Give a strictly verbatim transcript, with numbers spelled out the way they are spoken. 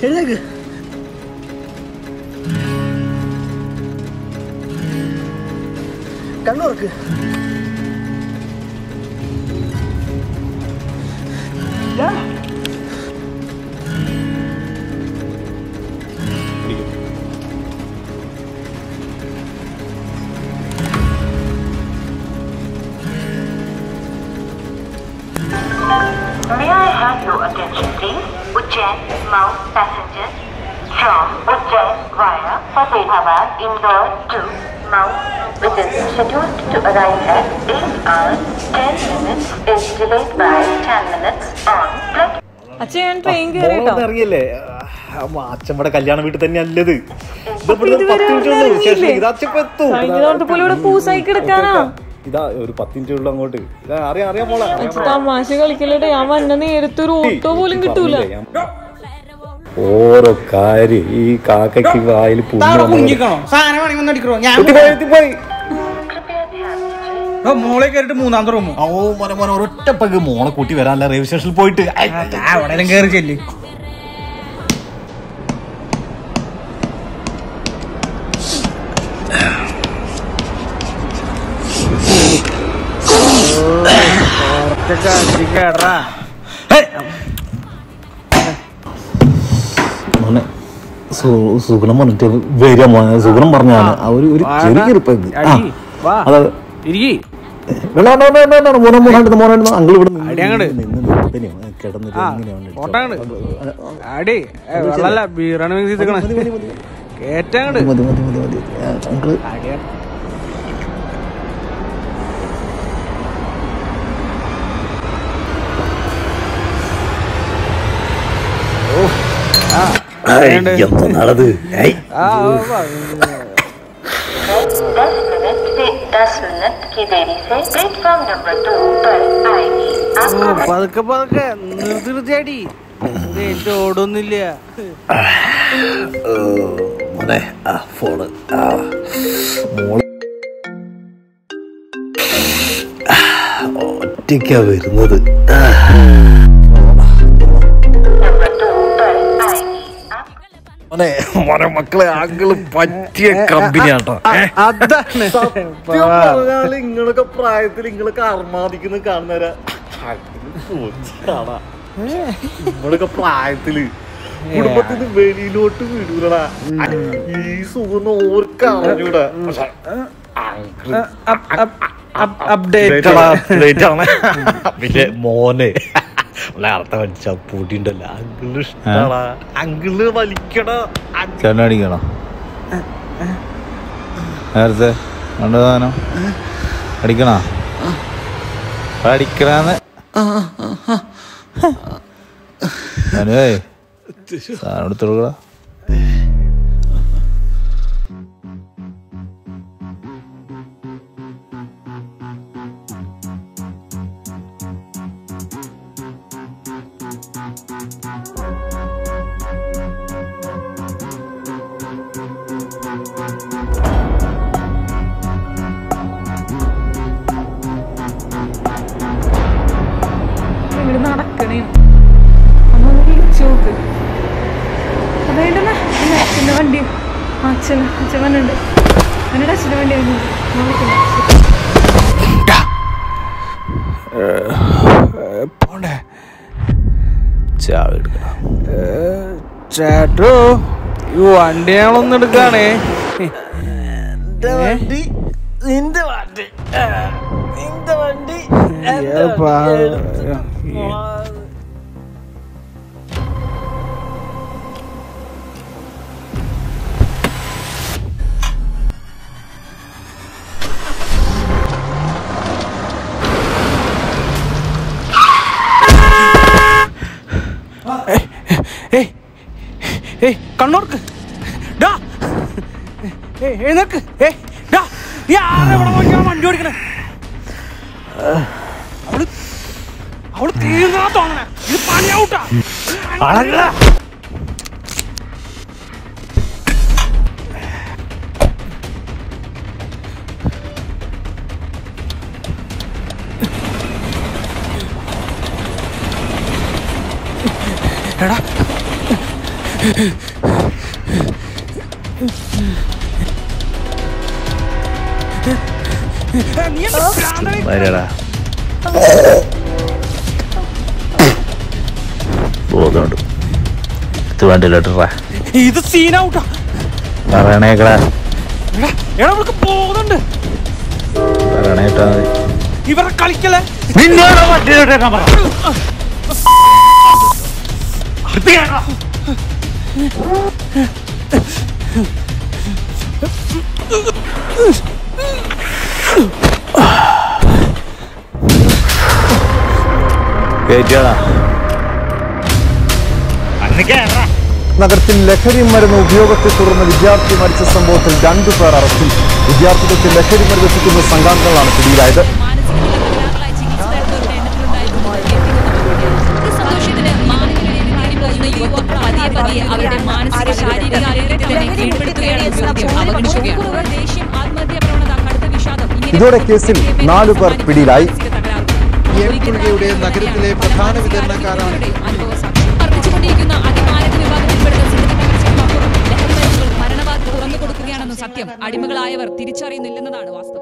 എഴുന്നേക്ക്. കണ്ണുറക്ക്. May I have your attention, please? Ujjain Mount passengers from Ujjain via Fatehabad, Indore to Mount, which is scheduled to arrive at eight hours ten minutes, is delayed by ten minutes on platform. അച്ഛൻ train കേറിട്ടോ? അറിയില്ലേ അച്ഛമ്മടെ കല്യാണ വീട്ടിൽ തന്നെ അല്ലത്. പൂസായി കിടക്കാനാ. ഇതാ ഒരു പത്ത് മിനിറ്റ് അങ്ങോട്ട്. അറിയാം അറിയാം മോളെ. തമാശ കളിക്കലട്ടെ. ഞാൻ വന്ന നേരത്തെ ഒരു ഓട്ടോ പോലും കിട്ടൂല. ഓരോ കാര്യം ഈ കാക്കയ്ക്ക് വായിൽ മോളെ കയറിട്ട് മൂന്നാമത്തെ റൂമോ? ഓ മോനെ മോനെ ഒരൊറ്റപ്പക്ക് മോളെ കൂട്ടി വരാനല്ല റെയിൽവേ സ്റ്റേഷനിൽ പോയിട്ട് അവിടെ കയറി ചെല്ലി. മോനെ സുഗുണം പറഞ്ഞിട്ട് വരിക മോനെ. സുഗുണം പറഞ്ഞാണ് ഒരു ചെറിയൊരു പെഗ്. അതെ മോനെ മോനായിട്ട് മോനായിരുന്നു അങ്കിൾ ഇവിടെ നടത് പതുക്കെ പതുക്കെ നിർത്തി നിർത്തിയാടി. എന്റെ ഓടൊന്നുമില്ല. മോനെ ആ ഫോണ് ഒറ്റയ്ക്കാ വരുന്നത്. മോനെ മോനെ മക്കളെ ആങ്കിള് പറ്റിയ കമ്പനിയാട്ടോ. ഇങ്ങളൊക്കെ പ്രായത്തിൽ ഇങ്ങളൊക്കെ അർമാദിക്കുന്ന കാണുന്നവരാ. നിങ്ങളൊക്കെ പ്രായത്തില് കുടുംബത്തിന് വെളിയിലോട്ട് വിടൂലടാ. ഈ സുഖം ഓർക്ക് അറിഞ്ഞൂടാ. പിന്നെ മോനെ അർത്ഥം വലിച്ച പൂട്ടിണ്ടല്ലോ. അങ്കിള് ഇഷ്ടാടാ. അങ്കിള് വലിക്കണ അടിക്കണോ നേരത്തെ കണ്ട സാധനം അടിക്കണോ? അടിക്കണന്ന് ഞാനേ സാധനം എടുത്തു കൊടുക്കടാ. നടക്കണേ അമ്മ വിളിച്ചു നോക്ക്. അതായത് അച്ഛൻ്റെ വണ്ടി അച്ഛൻ അച്ഛൻ വന്നുണ്ട്. എന്നിട്ട് അച്ഛൻ്റെ വണ്ടി പോണ്ടേ ചാവി എടുക്കണം. ചേട്ടോ ഈ വണ്ടി ഞങ്ങളൊന്നും എടുക്കാണേ. നിന്റെ വണ്ടി നിന്റെ വണ്ടി നിന്റെ വണ്ടി കണ്ണൂർക്ക് എഴുന്നേക്ക്. വണ്ടി ഓടിക്കണേ. അവള് അവള് തീർന്നാ തോന്നണേ. ഇത് പണിയാവൂട്ടാ. എടാ വരടാ ബോധമുണ്ട് ഇത് വേണ്ടില്ലോട്ടാ ഇത് സീനാവൂട്ടാ പറയണേക്കടാ പോകുന്നുണ്ട് പറയണേട്ടാ ഇവരെ കളിക്കല്ലേ നിന്നോട് മറ്റേക്കാൻ പറ കേറ്റാടാ നഗരത്തിൽ ലഹരി മരുന്ന് ഉപയോഗത്തെ തുടർന്ന് വിദ്യാർത്ഥി മരിച്ച സംഭവത്തിൽ രണ്ടു പേർ അറസ്റ്റിൽ. വിദ്യാർത്ഥികൾക്ക് ലഹരി മരുന്ന് എത്തിക്കുന്ന സംഘാംഗങ്ങളാണ് പിടിയിലായത്. ഇതോടെ കേസിൽ നാലു പേർ പിടിയിലായി. നഗരത്തിലെ പ്രധാന വിതരണക്കാരാണ് മരണവാദം തുറന്നു കൊടുക്കുകയാണെന്ന് സത്യം. അടിമകളായവർ തിരിച്ചറിയുന്നില്ലെന്നതാണ് വാസ്തവം.